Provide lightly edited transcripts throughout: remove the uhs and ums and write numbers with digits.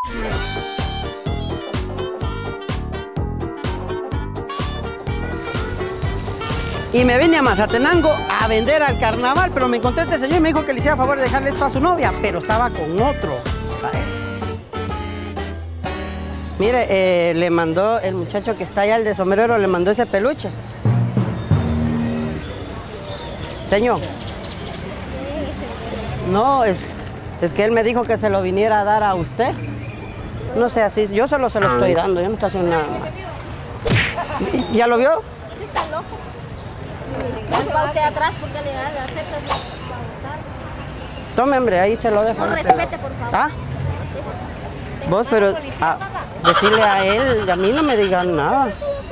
Y me vine a Mazatenango a vender al carnaval, pero me encontré a este señor y me dijo que le hiciera favor de dejarle esto a su novia, pero estaba con otro. Mire, le mandó el muchacho que está allá, el de sombrero, le mandó ese peluche. Señor. No, es que él me dijo que se lo viniera a dar a usted. No sé, así, yo solo se lo estoy dando, yo no estoy haciendo nada más. ¿Ya lo vio? Está loco. ¿No va usted atrás porque le da la Tome, hombre, ahí se lo dejo. No, respete, por favor. ¿Ah? Vos, pero decirle a él, a mí no me digan nada.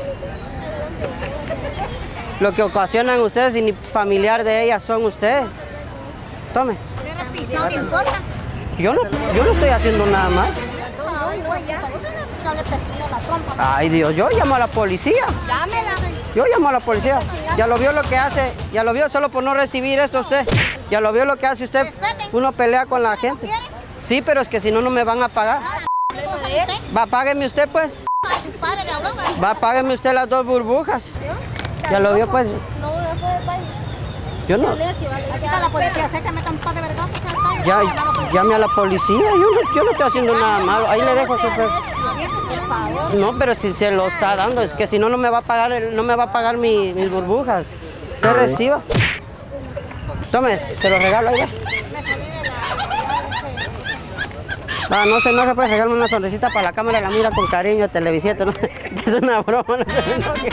Lo que ocasionan ustedes y ni familiar de ella son ustedes. Tome. Yo no estoy haciendo nada más. Ay, Dios, yo llamo a la policía. Llámela. Yo llamo a la policía. Ya lo vio lo que hace, ya lo vio solo por no recibir esto usted. Ya lo vio lo que hace usted. Uno pelea con la gente. Sí, pero es que si no, no me van a pagar. Va, págueme usted, pues. Va, págueme usted las 2 burbujas. Ya lo vio, pues. Yo no. Aquí está la policía, sé que me un par de vergazos. Ya, llame a la policía. Yo no estoy haciendo nada malo. Ahí le dejo su... No, pero si se lo está dando, es que si no, no me va a pagar, mis burbujas. Usted reciba. Tome, te lo regalo ahí. No se enoje, pues regalarme una sonrisita para la cámara, la mira con cariño, televisión, ¿no? Es una broma, no se enoje.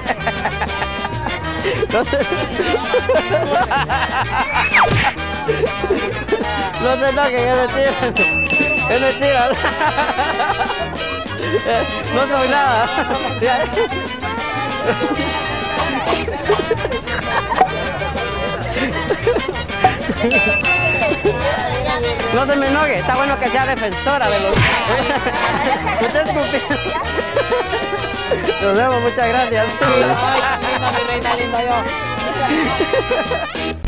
No se enoje, es mentira. Es mentira. No soy nada. No se me enoje, está bueno que sea defensora de los... Usted es Nos vemos, muchas gracias. Ay, mi reina linda yo.